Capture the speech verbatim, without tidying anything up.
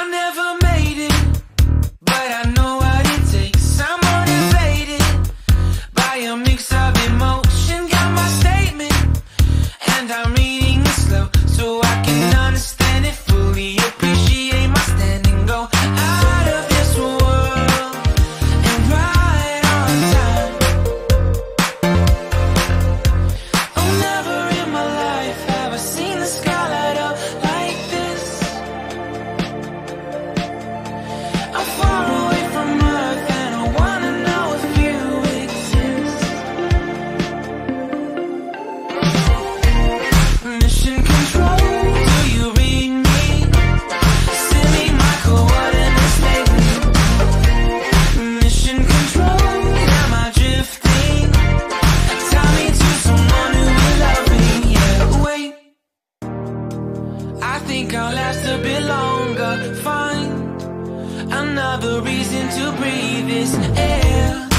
I never made it, but I know what it takes. I'm motivated by a mix of emotion. Got my statement, and I'm reading it slow so I can understand it fully. Appreciate my standing, go out of this world and right on time. Oh, never in my life have I seen the sky light up like this. I'm far away from Earth and I wanna know if you exist. Mission control, do you read me? Send me my coordinates lately. Mission control, am I drifting? Tie me to someone who will love me. Yeah, wait, I think I'll last a bit longer. Find another reason to breathe this air.